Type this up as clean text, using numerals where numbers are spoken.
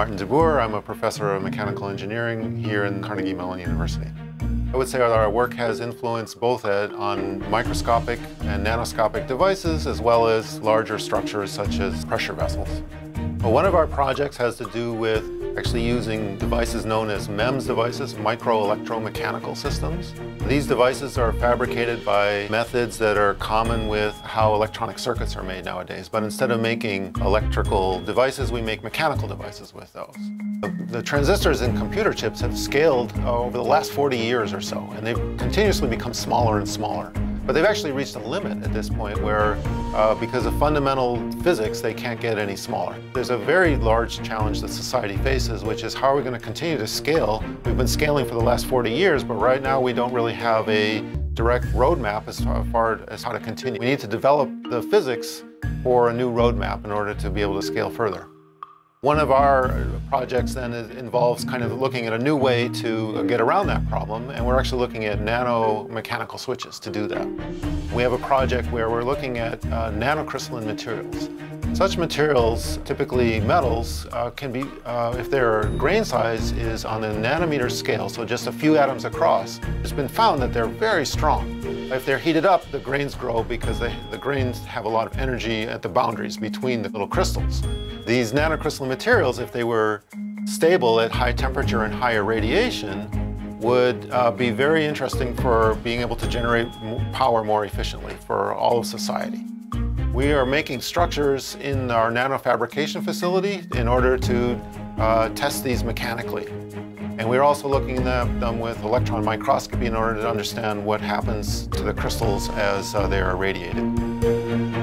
Maarten DeBoer. I'm a professor of mechanical engineering here in Carnegie Mellon University. I would say that our work has influence both on microscopic and nanoscopic devices, as well as larger structures such as pressure vessels. One of our projects has to do with actually using devices known as MEMS devices, microelectromechanical systems. These devices are fabricated by methods that are common with how electronic circuits are made nowadays. But instead of making electrical devices, we make mechanical devices with those. The transistors in computer chips have scaled over the last 40 years or so, and they've continuously become smaller and smaller. But they've actually reached a limit at this point where, because of fundamental physics, they can't get any smaller. There's a very large challenge that society faces, which is how are we going to continue to scale? We've been scaling for the last 40 years, but right now we don't really have a direct roadmap as far as how to continue. We need to develop the physics for a new roadmap in order to be able to scale further. One of our projects then involves kind of looking at a new way to get around that problem, and we're actually looking at nanomechanical switches to do that. We have a project where we're looking at nanocrystalline materials. Such materials, typically metals, can be, if their grain size is on a nanometer scale, so just a few atoms across, it's been found that they're very strong. If they're heated up, the grains grow because the grains have a lot of energy at the boundaries between the little crystals. These nanocrystalline materials, if they were stable at high temperature and higher radiation, would be very interesting for being able to generate power more efficiently for all of society. We are making structures in our nanofabrication facility in order to test these mechanically. And we're also looking at them with electron microscopy in order to understand what happens to the crystals as they are irradiated.